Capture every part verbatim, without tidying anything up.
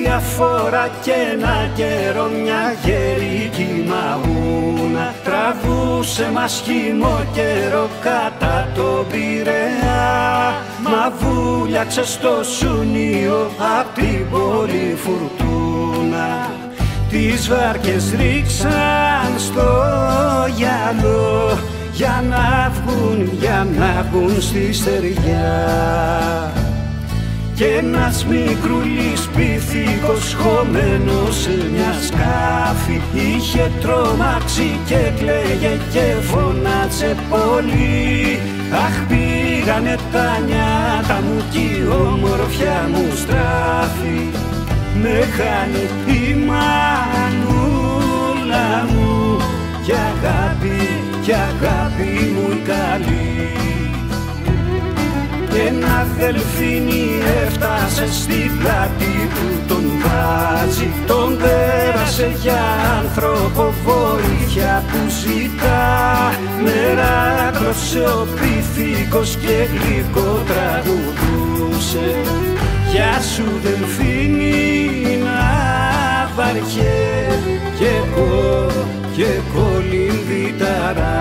φορά και ένα καιρό μια γερική μαγούνα τραβούσε μας χυμό καιρό κατά το Πειραιά. Μα βούλιαξε στο Σουνείο απ' την πολύ φουρτούνα. Τις βάρκες ρίξαν στο γυαλό για να βγουν, για να βγουν στη στεριά. Κι ένας μικρούλης πυθίκος χωμένος σε μια σκάφη είχε τρομάξει και κλαίγε και φωνάτσε πολύ. Αχ, πήγανε τα νιάτα μου κι η ομορφιά μου στράφη. Με χάνει η μανούλα μου κι αγάπη, κι αγάπη μου η καλή. Ένα δελφίνι έφτασε στην πλάτη του τον βάζει. Τον πέρασε για άνθρωπο βοήθεια που ζητά. Μεράκλωσε ο πυθίκος και γλυκό τραγουδούσε. Γεια σου δελφίνι να βαριέ κι εγώ, κι εγώ λιμβιταρά.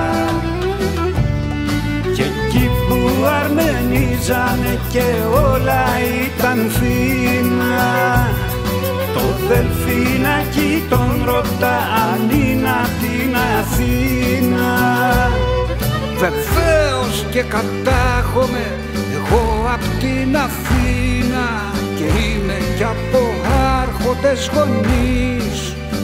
Και εκεί που αρμενίζανε και όλα ήταν φίνα, το δελφίνακι τον ρωτά αν είναι απ' την Αθήνα. Βεβαίως και κατάγομαι εγώ απ' την Αθήνα και είμαι κι από άρχοντες γονείς.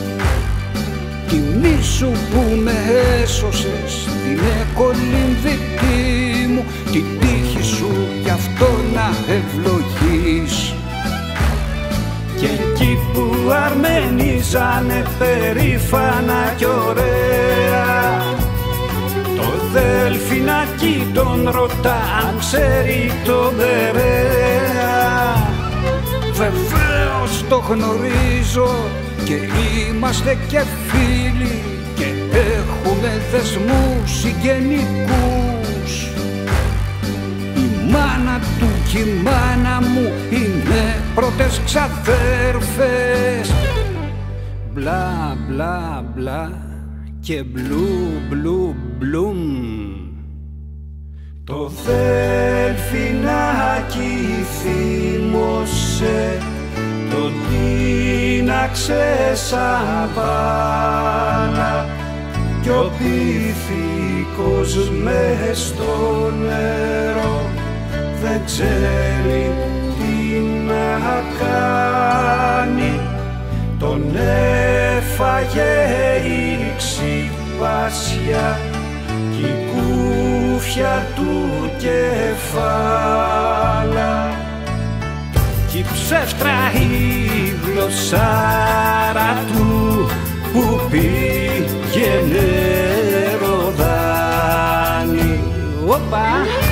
Τιμή σου που με έσωσες, την εκολυμβητή μου, την τύχη σου γι' αυτό να ευλογείς. Και εκεί που αρμενίζανε περήφανα κι ωραία, το δελφινάκι τον ρωτά αν ξέρει τον Μπερέα. Βεβαίως το γνωρίζω και είμαστε και φίλοι και έχουμε δεσμούς συγγενικούς. Η μάνα του και η μάνα μου είναι πρώτες ξαδέρφες. Μπλα μπλα μπλα και μπλου μπλου μπλουμ. Το δελφινάκι θύμωσε, το τίναξε σαν μπάλα κι ο πυθίκος μες στο νερό δεν ξέρει τι να κάνει. Τον έφαγε η ξυπάσια κι η κούφια του κεφάλα. Κι ψεύτρα η γλωσσάρα του που πήγαινε ροδάνι. Οπα!